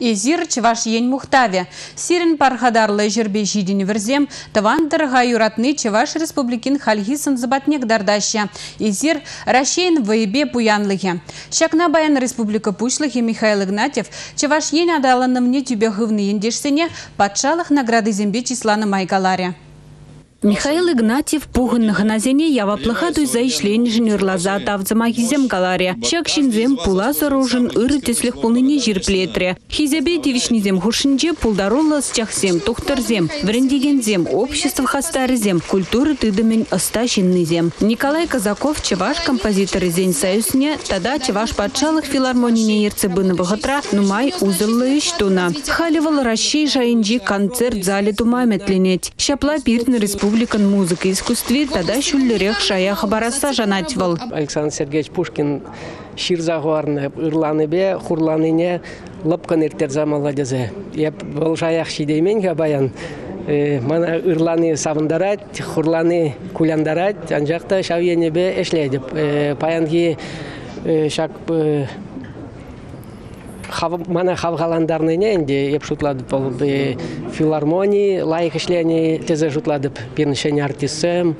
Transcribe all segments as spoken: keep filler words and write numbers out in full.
Эзир чеваш ень мухтаве. Сирен пархадарлы жербе жидин верзем, тавандыр гаюратны чеваш республикин хальгисын забатнек дардаща. Эзир ращейн вейбе пуянлыге. Шакна баян республика пушлыхи Михаил Игнатьев чеваш ень адаланным не тюбехывны ендешсене патшалых награды зембе числаны майгаларе. Михаил Игнатьев пугынных назене ява плохатуй за ишлень инженерлаза тавзамагизем галаре. Шакшинзем пула заружен ыры теслих полныне жирплетре. Хизебе девичнизем хушинже пулдаролла с чахсем тухтарзем. Врендигензем общество хастарзем. Культуры тыдамень остащиннызем. Николай Казаков чеваш композитор зень союзне, тогда чеваш патшалых филармонине ерцебыны богатра, нумай узыллы иштуна. Халивал ращей жаинджи концерт зале тумаметленеть. Шапла пиртны республика. Республикан музыка и искусстве тогда шуллерех шая хабараса жанатьвал. Александр Сергеевич Пушкин ширзагуарны ырланы бе хурланыне лапкан иртерза молодезе. Я был шаях шидеймен баян. Мана ырланы савындарать, хурланы куляндарать, анжакта шавьене бе эшледип. Паянги шак Мана хавгаландарны не инде епшутлады пол филармонии лайк ишлени тезе жутлады пирншене артистсем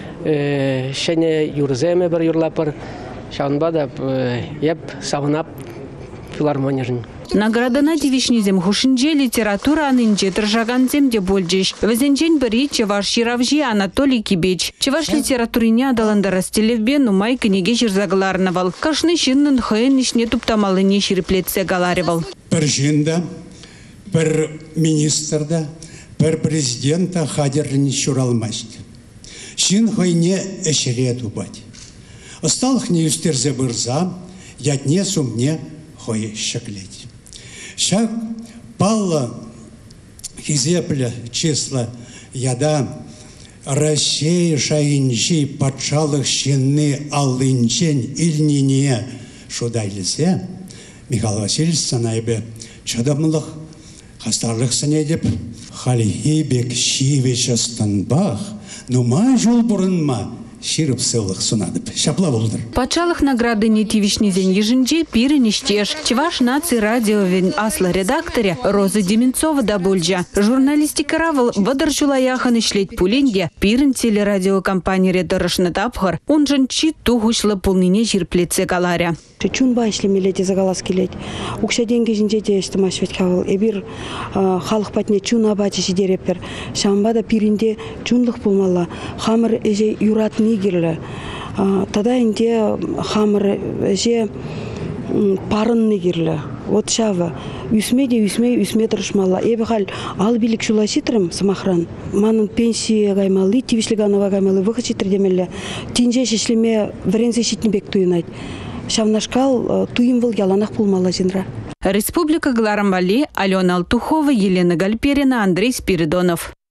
шене юрземе бір юрлапыр шаунбада еп савынап филармонияжын. Наградана девичнизем хушинже литература анынже тыржаганзем де больджеш. Везенжен бери чеваш ширавжи Анатолий Кибеч. Чеваш литературине адаланда растелевбе нумай книге жирзагларнавал. Кашны шиннын хэйн ишне туптамалыне шириплетсе галаривал. Пер жинда, пер министрда, пер президента хадерлини шуралмасть. Шин хайне эшере тубать. Осталых не юстерзе бырза, ятне сумне хой шаклеть. Шак пала хизепля числа яда Россия шаинчи патшалых щенны алынчен ильнине шудайлизе Михаил Васильевич санайбе чадамлых хастарлых санедеп халихи бек шивеч астанбах нума жол бурынма ширып сылых сунадып. Шапла болдыр. Патшалых награды не тивишнизен ежинже пиры ништеш. Чеваш наци радиовен асла редакторе Роза Деменцова да бульджа. Журналистика равал вадарчула яхан ишлеть пулинге пирын телерадиокомпания редорышны тапхар. Он жан чи тугушлы полныне жирплетсе галаря. Чунба ишлемелете загалас келет. Укша деньги жинжете эштимаш веткавыл. Эбир халық патне чуна бачиши дереппер. Шамбада пиринде чунлық болмала. Хамыр эже юратны гирле. Тада инде хамыр эже парынны гирле. Вот шава. Үсме де үсме үсме тұрышмала. Эбі хал ал билік шула шитрым самахран. Манын пенсия гаймалы, тивишлиганова гаймалы выход шитр демелі. Тинже шешлеме врензе шитнебек туйнайд. Шавнашкал туимвал яланах пулмала жинра. Республика Гларамбали, Алена Алтухова, Елена Гальперина, Андрей Спиридонов.